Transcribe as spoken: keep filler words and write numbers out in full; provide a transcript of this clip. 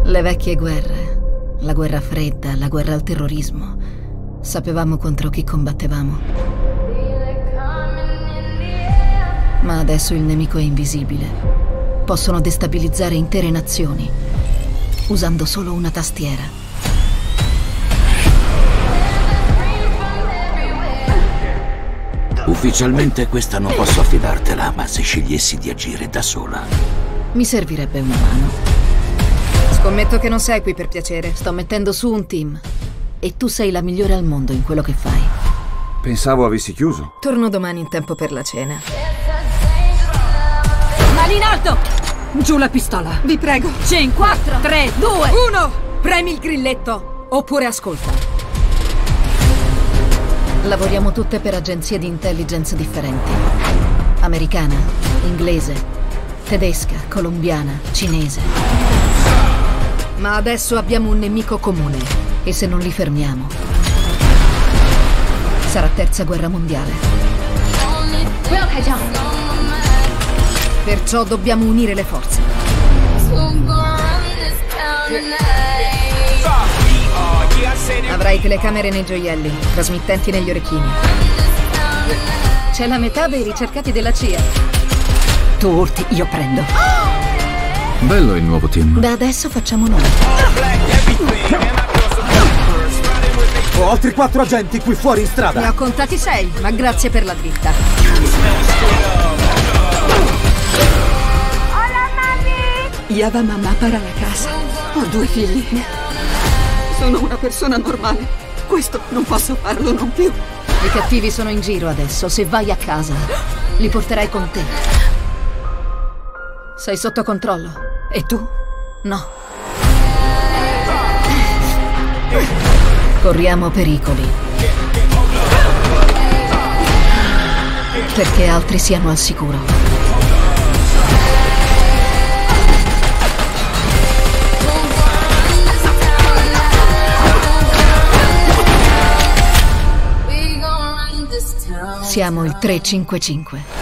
Le vecchie guerre, la guerra fredda, la guerra al terrorismo. Sapevamo contro chi combattevamo. Ma adesso il nemico è invisibile. Possono destabilizzare intere nazioni, usando solo una tastiera. Ufficialmente questa non posso affidartela, ma se scegliessi di agire da sola... Mi servirebbe una mano. Scommetto che non sei qui per piacere. Sto mettendo su un team. E tu sei la migliore al mondo in quello che fai. Pensavo avessi chiuso. Torno domani in tempo per la cena. Mani in alto! Giù la pistola. Vi prego. cinque, quattro, tre, due, uno! Premi il grilletto. Oppure ascolta. Lavoriamo tutte per agenzie di intelligence differenti. Americana, inglese, tedesca, colombiana, cinese. Ma adesso abbiamo un nemico comune. E se non li fermiamo, sarà terza guerra mondiale. Perciò dobbiamo unire le forze. Avrai telecamere nei gioielli, trasmittenti negli orecchini. C'è la metà dei ricercati della C I A. Tu urti, io prendo. Bello il nuovo team. Da adesso facciamo noi. Ho altri quattro agenti qui fuori in strada. Ne ho contati sei, ma grazie per la dritta. Hola, mami! Yava mamma para la casa. Ho due figli. Sono una persona normale. Questo non posso farlo, non più. I cattivi sono in giro adesso. Se vai a casa, li porterai con te. Sei sotto controllo. E tu? No. Corriamo pericoli. Perché altri siano al sicuro. Siamo il tre cinque cinque.